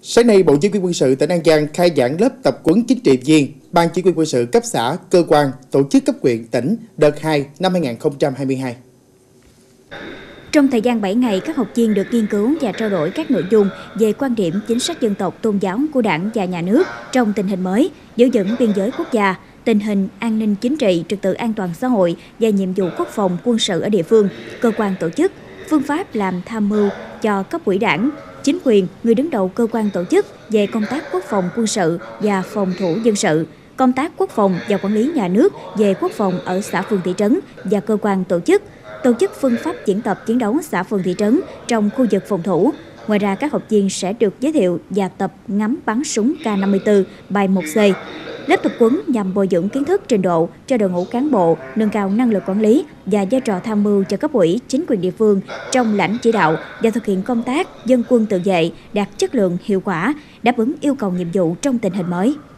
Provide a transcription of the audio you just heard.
Sáng nay, Bộ Chỉ huy Quân sự tỉnh An Giang khai giảng lớp tập huấn chính trị viên Ban Chỉ huy Quân sự cấp xã, cơ quan, tổ chức cấp huyện, tỉnh đợt 2 năm 2022. Trong thời gian 7 ngày, các học viên được nghiên cứu và trao đổi các nội dung về quan điểm chính sách dân tộc tôn giáo của Đảng và Nhà nước trong tình hình mới, giữ vững biên giới quốc gia, tình hình an ninh chính trị, trật tự an toàn xã hội và nhiệm vụ quốc phòng quân sự ở địa phương, cơ quan tổ chức, phương pháp làm tham mưu cho cấp ủy Đảng, chính quyền, người đứng đầu cơ quan tổ chức về công tác quốc phòng quân sự và phòng thủ dân sự, công tác quốc phòng và quản lý nhà nước về quốc phòng ở xã phường thị trấn và cơ quan tổ chức phương pháp diễn tập chiến đấu xã phường thị trấn trong khu vực phòng thủ. Ngoài ra, các học viên sẽ được giới thiệu và tập ngắm bắn súng K54 bài 1C. Lớp tập huấn nhằm bồi dưỡng kiến thức trình độ cho đội ngũ cán bộ, nâng cao năng lực quản lý và vai trò tham mưu cho cấp ủy, chính quyền địa phương trong lãnh chỉ đạo và thực hiện công tác dân quân tự vệ đạt chất lượng hiệu quả, đáp ứng yêu cầu nhiệm vụ trong tình hình mới.